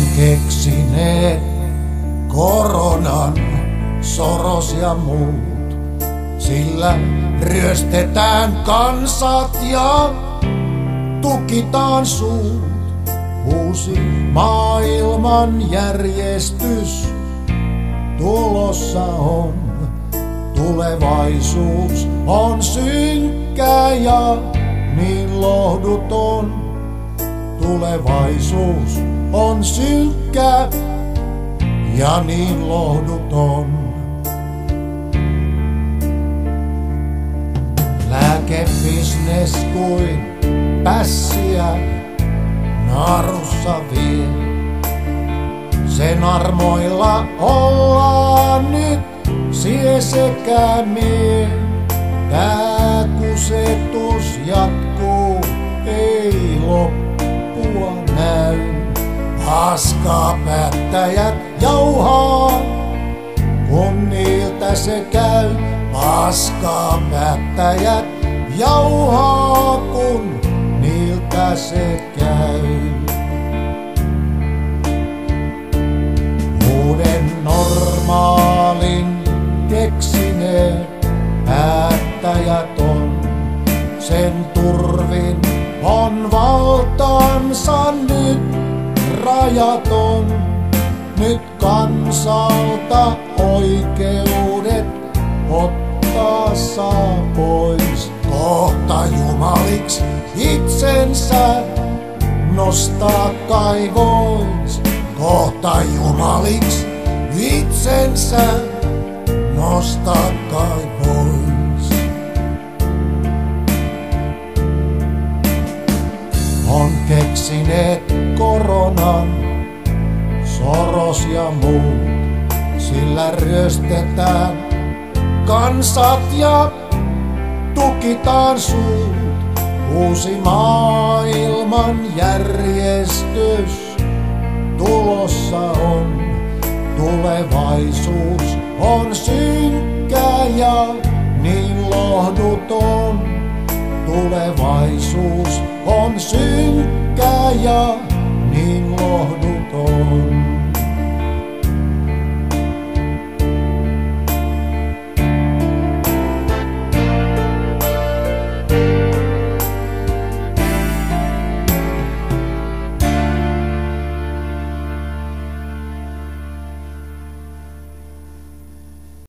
keksineet koronan, Soros ja muut. Sillä ryöstetään kansat ja tukitaan suut. Uusi maailmanjärjestys tulossa on. Tulevaisuus on synkkä ja niin lohduton. Tulevaisuus on synkkä ja niin lohduton. Lääkebisnes kuin pässiä narussa vie. Sen armoilla ollaan nyt sie sekä mie. Tää kusetus jatkuu, ei loppua näy. Paskaa päättäjät jauhaa, kun niiltä se käy. Paskaa päättäjät jauhaa, kun niiltä se käy. Uuden normaalin keksineet päättäjät on. Sen turvin on valtansa nyt rajaton. Nyt kansalta oikeudet ottaa saa pois. Kohta jumaliksi itsensä nostaa kai vois. Kohta jumaliksi itsensä nostaa kai vois. On keksineet koronan, Soros ja muut. Sillä ryöstetään kansat ja tukitaan suut. Uusi maailmanjärjestys tulossa on. Tulevaisuus on synkkä ja niin lohduton. Tulevaisuus on synkkä ja niin lohduton.